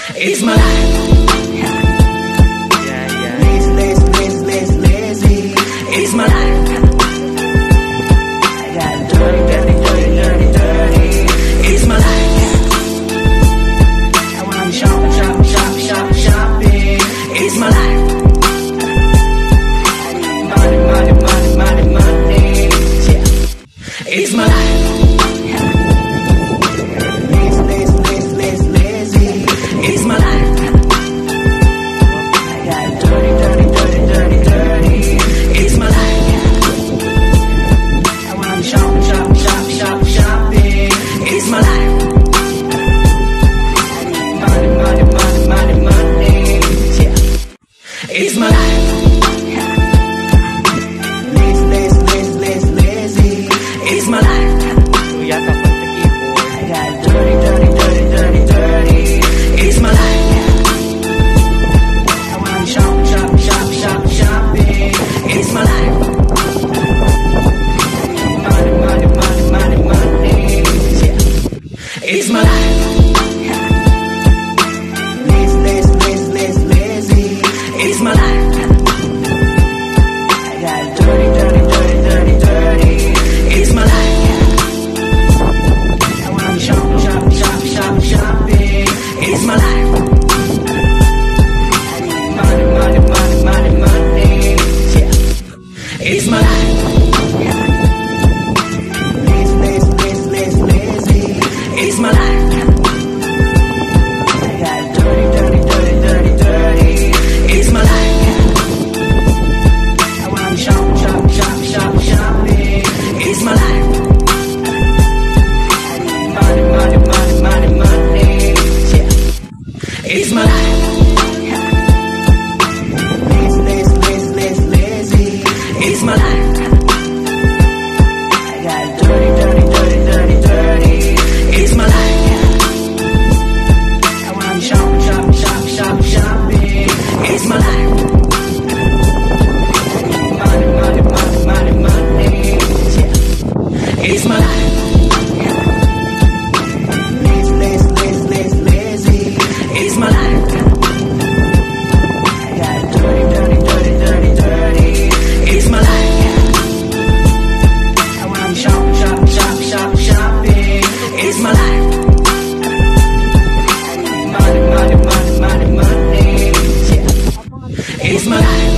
It's my life. Lazy. It's my life. I got dirty. It's my life. I wanna shopping. It's my life. Money. Yeah. It's my life. Lazy. It's my life. I got dirty. It's my life. I wanna shopping. It's my life. Money. Yeah. It's my life. Lazy. It's my life. I got dirty. It's my life. I wanna shopping. It's my life. Money. Yeah. It's my life. Lazy. It's my life. I got dirty. It's my life. I wanna shopping. It's my life. Money. Yeah. It's my life. Lazy. It's my life. I got dirty. It's my life. I wanna shopping. It's my life. Money. Yeah. It's my life. Lazy. It's my life. I got dirty. It's my life. I wanna shopping. It's my life. Money. Yeah. It's my life. Lazy. It's my life. I got dirty. It's my life. I wanna shopping. It's my life. Money. Yeah. It's my life.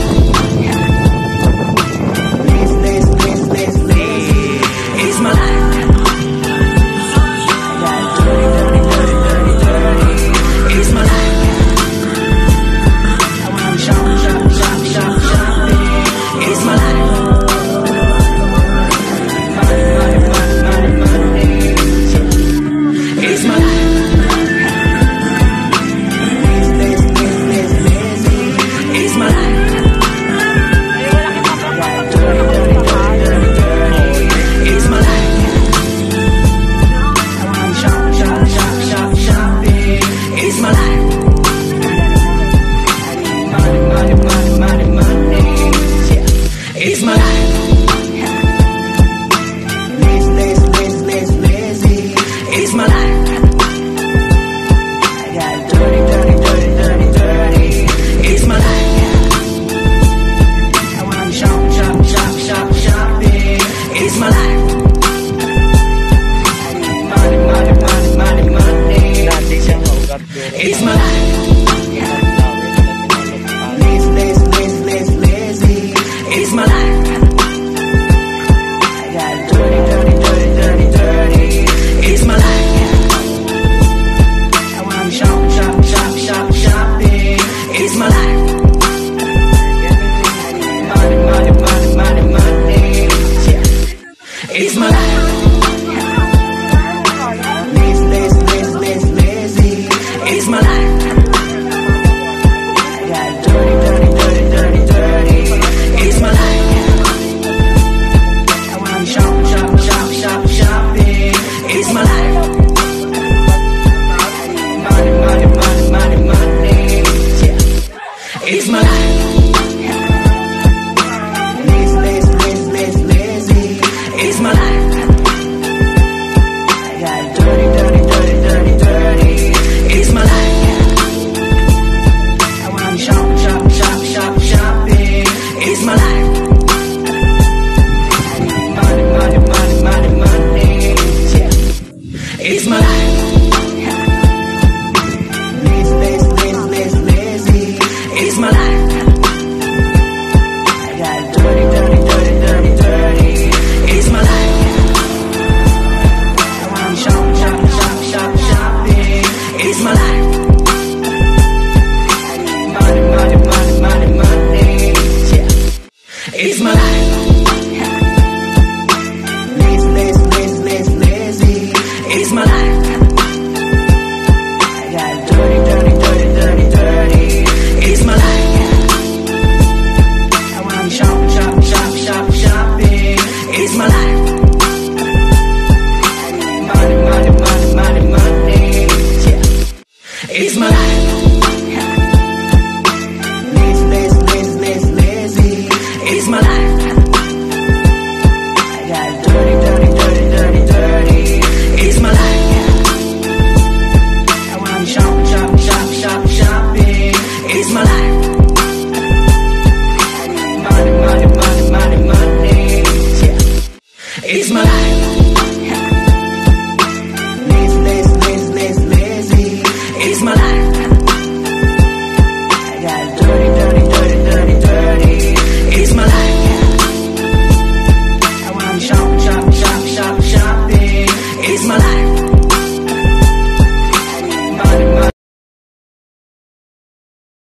Lazy. It's my life. I got dirty. It's my life. I wanna shopping. It's my life. Money. It's my life. It's my life. It's my life. I wanna shopping. It's my life. Money. Yeah. It's my life. Lazy. It's my life. I got dirty. It's my life. I wanna shopping. It's my life. Money. It's my life. Lazy. It's my life. I got dirty. It's my life. I wanna shopping. It's my life. Money. Yeah. It's my life. Lazy. It's my life. I got dirty. It's my life. I wanna shopping. It's my life. Money. Yeah. It's my life. Lazy. It's my life. I got dirty. It's my life. life. Lazy, lazy, lazy, lazy, lazy. It's my life. I got dirty, dirty, dirty, dirty, dirty. It's my life. I wanna shop, shop, shop, shop, shopping. It's my life. I need money, money, money, money, money. Yeah. It's my life.